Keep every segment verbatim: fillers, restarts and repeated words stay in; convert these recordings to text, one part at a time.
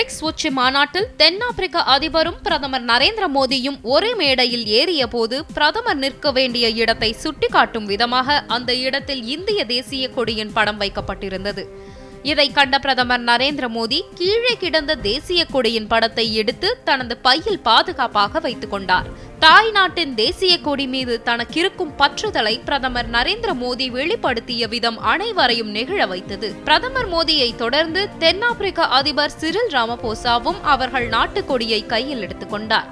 BRICS உச்சி மாநாட்டில் தென்னாப்பிரிக்க அதிபரும் பிரதமர் நரேந்திர மோடியும் ஒரே மேடையில் ஏறிய போது பிரதமர் நிற்க வேண்டிய இடத்தை சுட்டிக்காட்டும் விதமாக அந்த இடத்தில் இந்திய தேசிய கொடியின் படம் வைக்கப்பட்டிருந்தது. இதை கண்ட பிரதமர் நரேந்திர மோடி கீழே கிடந்த தேசிய கொடியின் படத்தை எடுத்து தனது பையில் பாதுகாப்பாக வைத்துக் கொண்டார். தாய் நாட்டின் தேசிய கொடி மீது தனக்கிருக்கும் பற்றுதலை பிரதமர் நரேந்திர மோடி வெளிப்படுத்திய விதம் அனைவரையும் நெகிழ வைத்தது. பிரதமர் மோடியை தொடர்ந்து தென்னாப்பிரிக்க அதிபர் சிரில் ராமபோசாவும் அவர்கள் நாட்டு கொடியை கையில் எடுத்துக் கொண்டார்.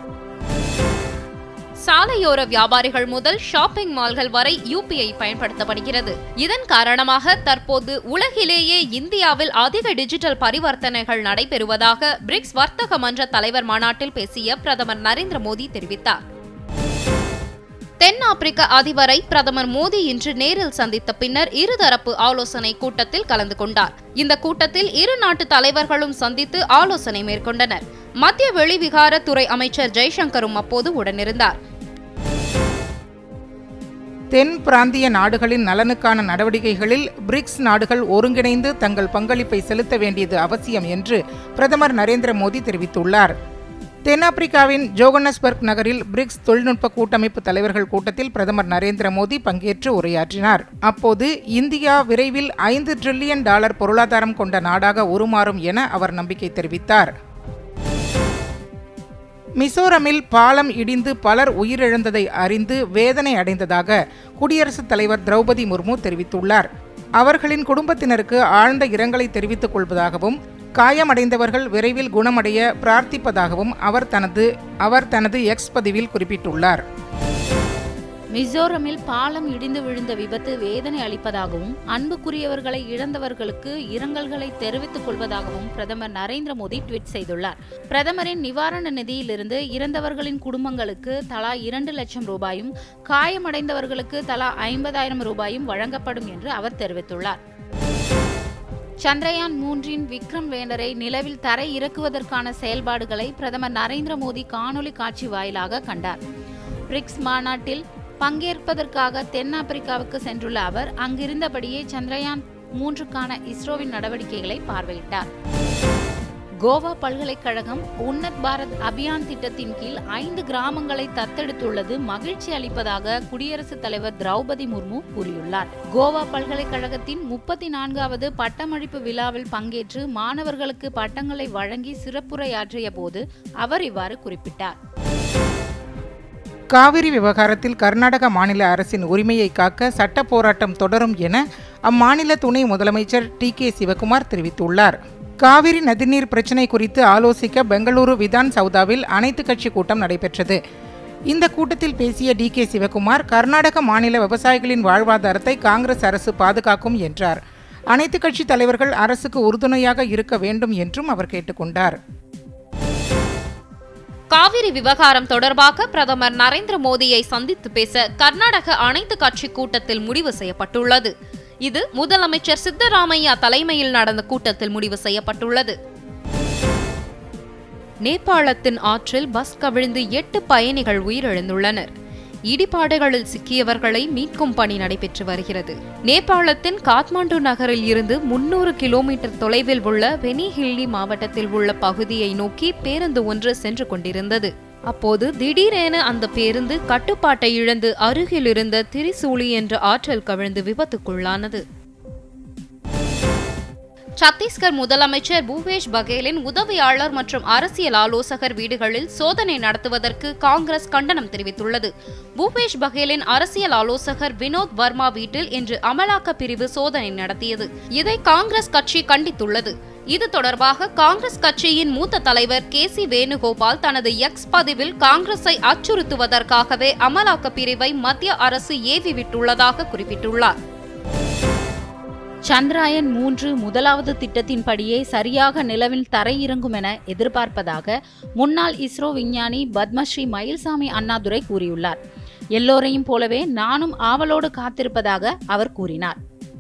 சாலையோர வியாபாரிகள் முதல் ஷாப்பிங் மால்கள் வரை யூபிஐ பயன்படுத்தப்படுகிறது. இதன் காரணமாக தற்போது உலகிலேயே இந்தியாவில் அதிக டிஜிட்டல் பரிவர்த்தனைகள் நடைபெறுவதாக பிரிக்ஸ் வர்த்தக மன்ற தலைவர் மாநாட்டில் பேசிய பிரதமர் நரேந்திர மோடி தெரிவித்தார். தென்னாப்பிரிக்க அதிபரை பிரதமர் மோடி இன்று நேரில் சந்தித்த பின்னர் இருதரப்பு ஆலோசனை கூட்டத்தில் கலந்து கொண்டார். இந்த கூட்டத்தில் இரு நாட்டு தலைவர்களும் சந்தித்து ஆலோசனை மேற்கொண்டனர். மத்திய வெளிவிகாரத்துறை அமைச்சர் ஜெய்சங்கரும் அப்போது உடனிருந்தார். தென் பிராந்திய நாடுகளின் நலனுக்கான நடவடிக்கைகளில் பிரிக்ஸ் நாடுகள் ஒருங்கிணைந்து தங்கள் பங்களிப்பை செலுத்த வேண்டியது அவசியம் என்று பிரதமர் நரேந்திர மோடி தெரிவித்துள்ளார். தென்னாப்பிரிக்காவின் ஜோகன்னஸ்பர்க் நகரில் பிரிக்ஸ் தொழில்நுட்ப கூட்டமைப்பு தலைவர்கள் கூட்டத்தில் பிரதமர் நரேந்திர மோடி பங்கேற்று உரையாற்றினார். அப்போது இந்தியா விரைவில் ஐந்து டிரில்லியன் டாலர் பொருளாதாரம் கொண்ட நாடாக உருமாறும் என அவர் நம்பிக்கை தெரிவித்தார். மிசோரமில் பாலம் இடிந்து பலர் உயிரிழந்ததை அறிந்து வேதனை அடைந்ததாக குடியரசுத் தலைவர் திரௌபதி முர்மு தெரிவித்துள்ளார். அவர்களின் குடும்பத்தினருக்கு ஆழ்ந்த இரங்கலை தெரிவித்துக் கொள்வதாகவும் காயமடைந்தவர்கள் விரைவில் குணமடைய பிரார்த்திப்பதாகவும் அவர் தனது அவர் தனது எக்ஸ் பதிவில் குறிப்பிட்டுள்ளார். மிசோரமில் பாலம் இடிந்து விழுந்த விபத்து வேதனை அளிப்பதாகவும் அன்புக்குரியவர்களை இழந்தவர்களுக்கு இரங்கல்களை தெரிவித்துக் கொள்வதாகவும் பிரதமர் நரேந்திர மோடி ட்வீட் செய்துள்ளார். பிரதமரின் நிவாரண நிதியிலிருந்து இறந்தவர்களின் குடும்பங்களுக்கு தலா இரண்டு லட்சம் ரூபாயும் காயமடைந்தவர்களுக்கு தலா ஐம்பதாயிரம் ரூபாயும் வழங்கப்படும் என்று அவர் தெரிவித்துள்ளார். சந்திரயான் மூன்றின் விக்ரம் லேண்டரை நிலவில் தரை இறக்குவதற்கான செயல்பாடுகளை பிரதமர் நரேந்திர மோடி காணொலி காட்சி வாயிலாக கண்டார். பிரிக்ஸ் மாநாட்டில் பங்கேற்பதற்காக தென்னாப்பிரிக்காவுக்கு சென்றுள்ள அவர் அங்கிருந்தபடியே சந்திரயான் மூன்றுக்கான இஸ்ரோவின் நடவடிக்கைகளை பார்வையிட்டார். கோவா பல்கலைக்கழகம் உன்னத் பாரத் அபியான் திட்டத்தின் கீழ் ஐந்து கிராமங்களை தத்தெடுத்துள்ளது மகிழ்ச்சி அளிப்பதாக குடியரசுத் தலைவர் திரௌபதி முர்மு கூறியுள்ளார். கோவா பல்கலைக்கழகத்தின் முப்பத்தி நான்காவது பட்டமளிப்பு விழாவில் பங்கேற்று மாணவர்களுக்கு பட்டங்களை வழங்கி சிறப்புரையாற்றிய போது அவர் இவ்வாறு குறிப்பிட்டார். காவிரி விவகாரத்தில் கர்நாடக மாநில அரசின் உரிமையை காக்க சட்ட போராட்டம் தொடரும் என அம்மாநில துணை முதலமைச்சர் டி கே சிவகுமார் தெரிவித்துள்ளார். காவிரி நதிநீர் பிரச்சினை குறித்து ஆலோசிக்க பெங்களூரு விதான் சௌதாவில் அனைத்து கட்சி கூட்டம் நடைபெற்றது. இந்த கூட்டத்தில் பேசிய டி கே சிவகுமார் கர்நாடக மாநில விவசாயிகளின் வாழ்வாதாரத்தை காங்கிரஸ் அரசு பாதுகாக்கும் என்றார். அனைத்து கட்சி தலைவர்கள் அரசுக்கு உறுதுணையாக இருக்க வேண்டும் என்றும் அவர் கேட்டுக்கொண்டார். காவிரி விவகாரம் தொடர்பாக பிரதமர் நரேந்திர மோடியை சந்தித்து பேச கர்நாடக அனைத்து கட்சி கூட்டத்தில் முடிவு செய்யப்பட்டுள்ளது. இது முதலமைச்சர் சித்தராமையா தலைமையில் நடந்த கூட்டத்தில் முடிவு செய்யப்பட்டுள்ளது. நேபாளத்தின் ஆற்றில் பஸ் கவிழ்ந்து எட்டு பயணிகள் உயிரிழந்துள்ளனர். இடிபாடுகளில் சிக்கியவர்களை மீட்கும் பணி நடைபெற்று வருகிறது. நேபாளத்தின் காத்மாண்டு நகரில் இருந்து முன்னூறு கிலோமீட்டர் தொலைவில் உள்ள வெனிஹில்லி மாவட்டத்தில் உள்ள பகுதியை நோக்கி பேருந்து ஒன்று சென்று கொண்டிருந்தது. அப்போது திடீரென அந்த பேருந்து கட்டுப்பாட்டை இழந்து அருகில் இருந்த திரிசூலி என்ற ஆற்றில் கவிழ்ந்து விபத்துக்குள்ளானது. சத்தீஸ்கர் முதலமைச்சர் பூபேஷ் பகேலின் உதவியாளர் மற்றும் அரசியல் ஆலோசகர் வீடுகளில் சோதனை நடத்துவதற்கு காங்கிரஸ் கண்டனம் தெரிவித்துள்ளது. பூபேஷ் பகேலின் அரசியல் ஆலோசகர் வினோத் வர்மா வீட்டில் இன்று அமலாக்க பிரிவு சோதனை நடத்தியது. இதை காங்கிரஸ் கட்சி கண்டித்துள்ளது. இது தொடர்பாக காங்கிரஸ் கட்சியின் மூத்த தலைவர் கே சி வேணுகோபால் தனது எக்ஸ் பதிவில் காங்கிரஸை அச்சுறுத்துவதற்காகவே அமலாக்க பிரிவை மத்திய அரசு ஏவி விட்டுள்ளதாக குறிப்பிட்டுள்ளார். சந்திரயான் மூன்று முதலாவது திட்டத்தின்படியே சரியாக நிலவில் தரையிறங்கும் என எதிர்பார்ப்பதாக முன்னாள் இஸ்ரோ விஞ்ஞானி பத்மஸ்ரீ மயில்சாமி அண்ணாதுரை கூறியுள்ளார். எல்லோரையும் போலவே நானும் ஆவலோடு காத்திருப்பதாக அவர் கூறினார்.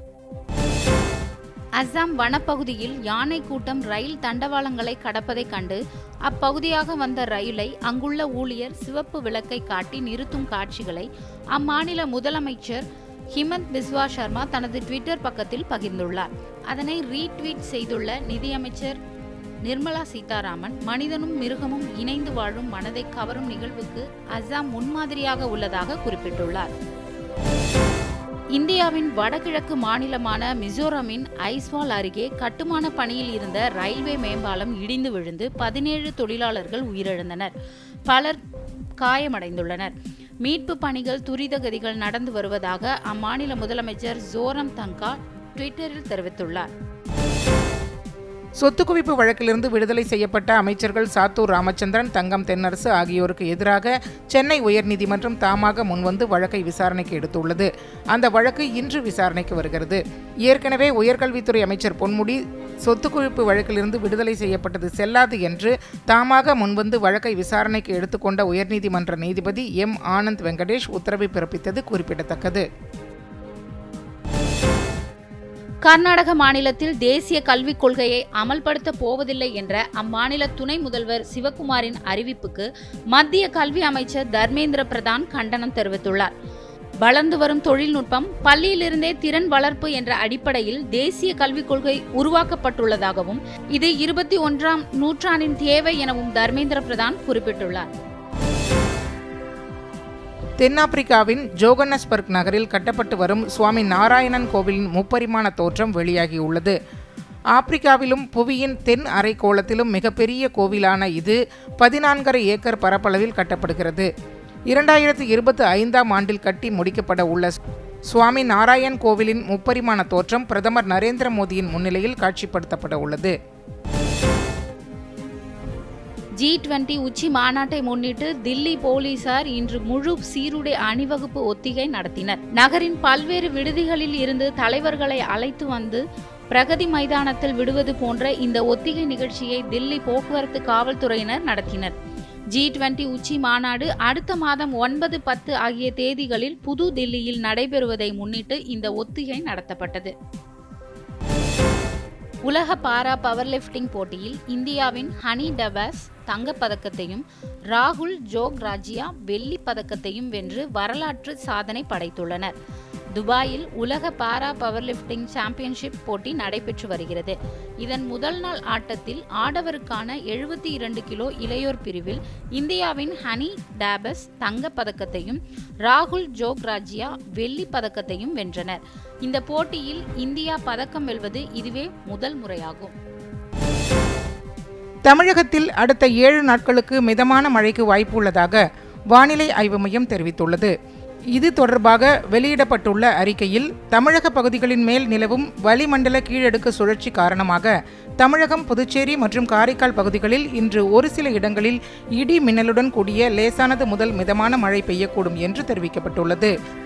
அஸ்ஸாம் வனப்பகுதியில் யானை கூட்டம் ரயில் தண்டவாளங்களை கடப்பதைக் கண்டு அப்பகுதியாக வந்த ரயிலை அங்குள்ள ஊழியர் சிவப்பு விளக்கை காட்டி நிறுத்தும் காட்சிகளை அம்மாநில முதலமைச்சர் ஹிமந்த் பிஸ்வா சர்மா தனது ட்விட்டர் பக்கத்தில் பகிர்ந்துள்ளார். அதனை ரீட்வீட் செய்துள்ள நிதியமைச்சர் நிர்மலா சீதாராமன் மனிதனும் மிருகமும் இணைந்து வாழும் மனதை கவரும் நிகழ்வுக்கு அசாம் முன்மாதிரியாக உள்ளதாக குறிப்பிட்டுள்ளார். இந்தியாவின் வடகிழக்கு மாநிலமான மிசோரமின் ஐஸ்வால் அருகே கட்டுமான பணியில் இருந்த ரயில்வே மேம்பாலம் இடிந்து விழுந்து பதினேழு தொழிலாளர்கள் உயிரிழந்தனர். பலர் காயமடைந்துள்ளனர். மீட்பு பணிகள் துரிதகதிகள் நடந்து வருவதாக அம்மாநில முதலமைச்சர் ஜோரம் தங்கா ட்விட்டரில் தெரிவித்துள்ளார். சொத்து குவிப்பு வழக்கிலிருந்து விடுதலை செய்யப்பட்ட அமைச்சர்கள் சாத்தூர் ராமச்சந்திரன், தங்கம் தென்னரசு ஆகியோருக்கு எதிராக சென்னை உயர்நீதிமன்றம் தாமாக முன்வந்து வழக்கை விசாரணைக்கு எடுத்துள்ளது. அந்த வழக்கு இன்று விசாரணைக்கு வருகிறது. ஏற்கனவே உயர்கல்வித்துறை அமைச்சர் பொன்முடி சொத்து குவிப்பு வழக்கிலிருந்து விடுதலை செய்யப்பட்டது செல்லாது என்று தாமாக முன்வந்து வழக்கை விசாரணைக்கு எடுத்துக்கொண்ட உயர்நீதிமன்ற நீதிபதி எம் ஆனந்த் வெங்கடேஷ் உத்தரவை பிறப்பித்தது குறிப்பிடத்தக்கது. கர்நாடக மாநிலத்தில் தேசிய கல்விக் கொள்கையை அமல்படுத்த போவதில்லை என்ற அம்மாநில துணை முதல்வர் சிவகுமாரின் அறிவிப்புக்கு மத்திய கல்வி அமைச்சர் தர்மேந்திர பிரதான் கண்டனம் தெரிவித்துள்ளார். வளர்ந்து வரும் தொழில்நுட்பம், பள்ளியிலிருந்தே திறன் வளர்ப்பு என்ற அடிப்படையில் தேசிய கல்விக் கொள்கை உருவாக்கப்பட்டுள்ளதாகவும் இது இருபத்தி ஒன்றாம் நூற்றாண்டின் தேவை எனவும் தர்மேந்திர பிரதான் குறிப்பிட்டுள்ளார். தென்னாப்பிரிக்காவின் ஜோகன்னஸ்பர்க் நகரில் கட்டப்பட்டு வரும் சுவாமி நாராயணன் கோவிலின் முப்பரிமாண தோற்றம் வெளியாகியுள்ளது. ஆப்பிரிக்காவிலும் புவியின் தென் அரைக்கோளத்திலும் மிகப்பெரிய கோவிலான இது பதினான்கரை ஏக்கர் பரப்பளவில் கட்டப்படுகிறது. இரண்டாயிரத்தி இருபத்தி ஐந்தாம் ஆண்டில் கட்டி முடிக்கப்பட உள்ள சுவாமி நாராயண் கோவிலின் முப்பரிமாண தோற்றம் பிரதமர் நரேந்திர மோடியின் முன்னிலையில் காட்சிப்படுத்தப்பட உள்ளது. ஜி டுவெண்டி உச்சி மாநாட்டை முன்னிட்டு தில்லி போலீசார் இன்று முழு சீருடை அணிவகுப்பு ஒத்திகை நடத்தினர். நகரின் பல்வேறு விடுதிகளில் இருந்து தலைவர்களை அழைத்து வந்து பிரகதி மைதானத்தில் விடுவது போன்ற இந்த ஒத்திகை நிகழ்ச்சியை தில்லி போக்குவரத்து காவல்துறையினர் நடத்தினர். ஜி டுவெண்டி உச்சி மாநாடு அடுத்த மாதம் ஒன்பது பத்து ஆகிய தேதிகளில் புது தில்லியில் நடைபெறுவதை முன்னிட்டு இந்த ஒத்திகை நடத்தப்பட்டது. உலக பாரா பவர் லிஃப்டிங் போட்டியில் இந்தியாவின் ஹனி டபாஸ் தங்கப்பதக்கத்தையும் ராகுல் ஜோக்ராஜியா வெள்ளி பதக்கத்தையும் வென்று வரலாற்று சாதனை படைத்துள்ளனர். துபாயில் உலக பாரா பவர் லிஃப்டிங் சாம்பியன்ஷிப் போட்டி நடைபெற்று வருகிறது. இதன் முதல் நாள் ஆட்டத்தில் ஆடவருக்கான எழுபத்தி இரண்டு கிலோ இளையோர் பிரிவில் இந்தியாவின் ஹனி டபாஸ் தங்கப் பதக்கத்தையும் ராகுல் ஜோக்ராஜியா வெள்ளி பதக்கத்தையும் வென்றனர். இந்த போட்டியில் இந்தியா பதக்கம் வெல்வது இதுவே முதல் முறையாகும். தமிழகத்தில் அடுத்த ஏழு நாட்களுக்கு மிதமான மழைக்கு வாய்ப்பு உள்ளதாக வானிலை ஆய்வு மையம் தெரிவித்துள்ளது. இது தொடர்பாக வெளியிடப்பட்டுள்ள அறிக்கையில் தமிழக பகுதிகளின் மேல் நிலவும் வளிமண்டல கீழடுக்கு சுழற்சி காரணமாக தமிழகம், புதுச்சேரி மற்றும் காரைக்கால் பகுதிகளில் இன்று ஒரு சில இடங்களில் இடி மின்னலுடன் கூடிய லேசானது முதல் மிதமான மழை பெய்யக்கூடும் என்று தெரிவிக்கப்பட்டுள்ளது.